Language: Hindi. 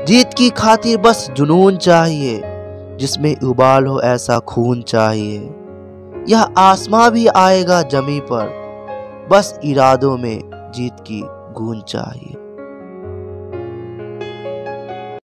जीत की खातिर बस जुनून चाहिए, जिसमें उबाल हो ऐसा खून चाहिए। यह आसमां भी आएगा जमी पर, बस इरादों में जीत की गूंज चाहिए।